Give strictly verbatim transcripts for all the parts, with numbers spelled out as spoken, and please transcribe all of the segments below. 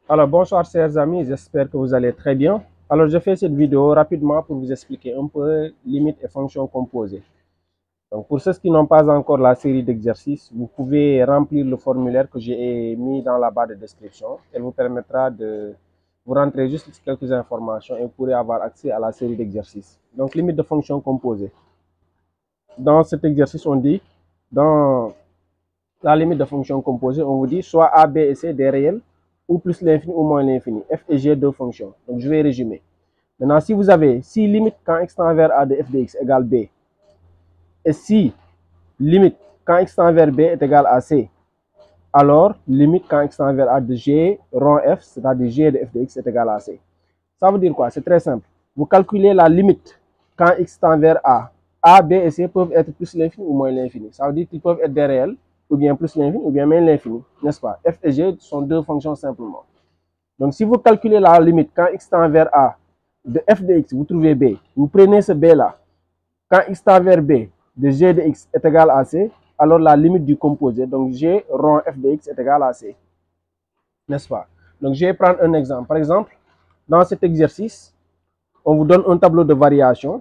Alors bonsoir chers amis, j'espère que vous allez très bien. Alors je fais cette vidéo rapidement pour vous expliquer un peu limites et fonctions composées. Donc pour ceux qui n'ont pas encore la série d'exercices, vous pouvez remplir le formulaire que j'ai mis dans la barre de description. Elle vous permettra de vous rentrer juste quelques informations et vous pourrez avoir accès à la série d'exercices. Donc limite de fonctions composées. Dans cet exercice, on dit, dans la limite de fonctions composées, on vous dit soit A, B et C des réels, ou plus l'infini ou moins l'infini. F et G, deux fonctions. Donc je vais résumer. Maintenant, si vous avez si limite quand x tend vers A de f de x égale B, et si limite quand x tend vers B est égal à C, alors limite quand x tend vers A de G rond F, c'est-à-dire G de f de x est égal à C. Ça veut dire quoi? C'est très simple. Vous calculez la limite quand x tend vers A. A, B et C peuvent être plus l'infini ou moins l'infini. Ça veut dire qu'ils peuvent être des réels, ou bien plus l'infini, ou bien moins l'infini, n'est-ce pas? F et G sont deux fonctions simplement. Donc si vous calculez la limite quand x tend vers A de f de x, vous trouvez B. Vous prenez ce B là. Quand x tend vers B de G de x est égal à C, alors la limite du composé, donc G rond f de x est égal à C. N'est-ce pas? Donc je vais prendre un exemple. Par exemple, dans cet exercice, on vous donne un tableau de variation.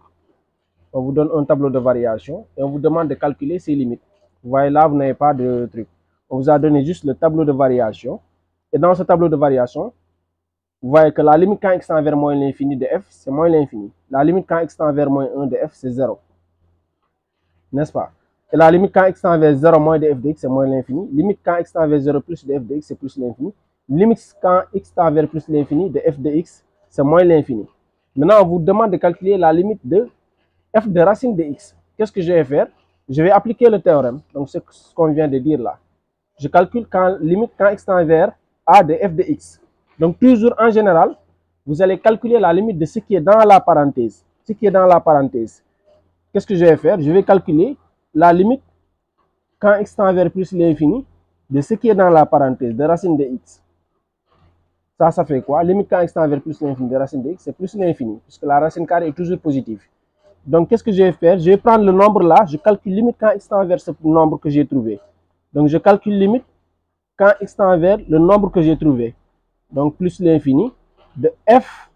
On vous donne un tableau de variation et on vous demande de calculer ses limites. Vous voyez là, vous n'avez pas de truc. On vous a donné juste le tableau de variation. Et dans ce tableau de variation, vous voyez que la limite quand x tend vers moins l'infini de f, c'est moins l'infini. La limite quand x tend vers moins un de f, c'est zéro. N'est-ce pas? Et la limite quand x tend vers zéro moins de f de x, c'est moins l'infini. Limite quand x tend vers zéro plus de f de x, c'est plus l'infini. Limite quand x tend vers plus l'infini de f de x, c'est moins l'infini. Maintenant, on vous demande de calculer la limite de f de racine de x. Qu'est-ce que je vais faire? Je vais appliquer le théorème. Donc, c'est ce qu'on vient de dire là. Je calcule quand, limite quand x tend vers a de f de x. Donc, toujours en général, vous allez calculer la limite de ce qui est dans la parenthèse. Ce qui est dans la parenthèse. Qu'est-ce que je vais faire? Je vais calculer la limite quand x tend vers plus l'infini de ce qui est dans la parenthèse de racine de x. Ça, ça fait quoi? Limite quand x tend vers plus l'infini de racine de x, c'est plus l'infini, puisque la racine carrée est toujours positive. Donc, qu'est-ce que je vais faire? Je vais prendre le nombre là, je calcule limite quand x tend vers ce nombre que j'ai trouvé. Donc, je calcule limite quand x tend vers le nombre que j'ai trouvé. Donc, plus l'infini de f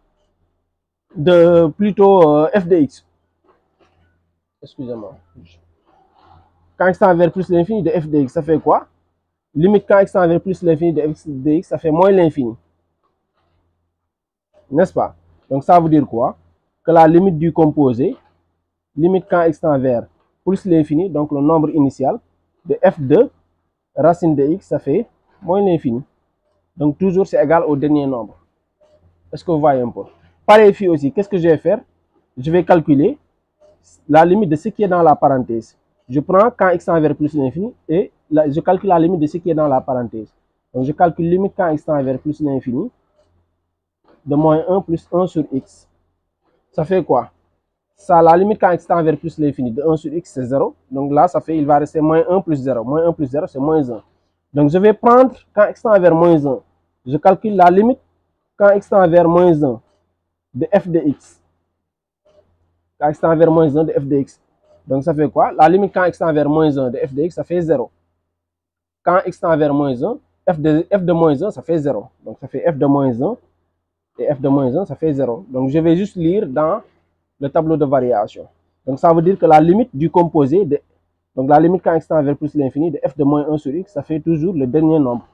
de plutôt euh, f de x. Excusez-moi. Quand x tend vers plus l'infini de f de x, ça fait quoi? Limite quand x tend vers plus l'infini de f de x, ça fait moins l'infini. N'est-ce pas? Donc, ça veut dire quoi? Que la limite du composé, limite quand x tend vers plus l'infini, donc le nombre initial, de f de racine de x, ça fait moins l'infini. Donc toujours c'est égal au dernier nombre. Est-ce que vous voyez un peu? Pareil ici aussi, qu'est-ce que je vais faire? Je vais calculer la limite de ce qui est dans la parenthèse. Je prends quand x tend vers plus l'infini et la, je calcule la limite de ce qui est dans la parenthèse. Donc je calcule limite quand x tend vers plus l'infini de moins un plus un sur x. Ça fait quoi? Ça, la limite quand x tend vers plus l'infini de un sur x, c'est zéro. Donc là, ça fait, il va rester moins un plus zéro. Moins un plus zéro, c'est moins un. Donc je vais prendre quand x tend vers moins un. Je calcule la limite quand x tend vers moins un de f de x. Quand x tend vers moins un de f de x. Donc ça fait quoi? La limite quand x tend vers moins un de f de x, ça fait zéro. Quand x tend vers moins un, f de, f de moins un, ça fait zéro. Donc ça fait f de moins un. Et f de moins un, ça fait zéro. Donc je vais juste lire dans le tableau de variation. Donc ça veut dire que la limite du composé, de, donc la limite quand x tend vers plus l'infini de f de moins un sur x, ça fait toujours le dernier nombre.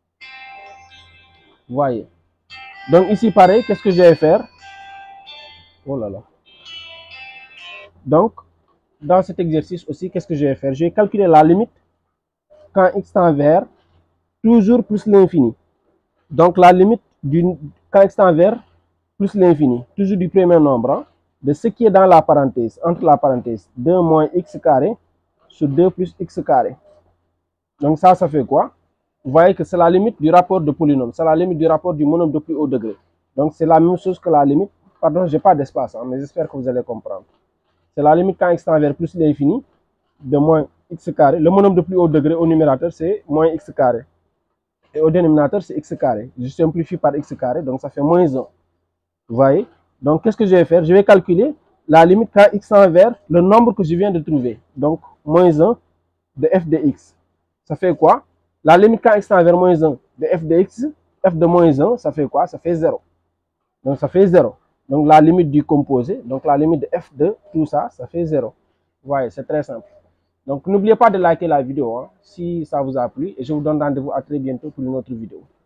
Vous voyez. Donc ici pareil, qu'est-ce que je vais faire? Oh là là. Donc, dans cet exercice aussi, qu'est-ce que je vais faire? Je vais calculer la limite quand x tend vers toujours plus l'infini. Donc la limite du, quand x tend vers plus l'infini, toujours du premier nombre, hein, de ce qui est dans la parenthèse, entre la parenthèse, deux moins x carré sur deux plus x carré. Donc ça, ça fait quoi? Vous voyez que c'est la limite du rapport de polynôme, c'est la limite du rapport du monôme de plus haut degré. Donc c'est la même chose que la limite, pardon, je n'ai pas d'espace, hein, mais j'espère que vous allez comprendre. C'est la limite quand x tend vers plus l'infini de moins x carré. Le monôme de plus haut degré au numérateur, c'est moins x carré. Et au dénominateur, c'est x carré. Je simplifie par x carré, donc ça fait moins un. Vous voyez? Donc, qu'est-ce que je vais faire? Je vais calculer la limite quand x tend vers le nombre que je viens de trouver. Donc, moins un de f de x. Ça fait quoi? La limite quand x tend vers moins un de f de x f de moins un, ça fait quoi? Ça fait zéro. Donc ça fait zéro. Donc la limite du composé, donc la limite de f de tout ça, ça fait zéro. Vous voyez, c'est très simple. Donc n'oubliez pas de liker la vidéo hein, si ça vous a plu et je vous donne rendez-vous à très bientôt pour une autre vidéo.